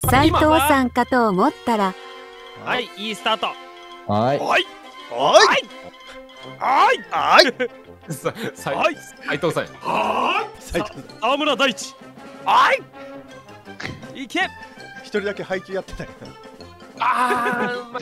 斉藤さんかと思ったら。 はい、いいスタート。 はい。 はい。 はい。 はい。 はい。 斉藤さん。 はい。沢村大地。はい。いけ。 一人だけ配球やってない。 ああ。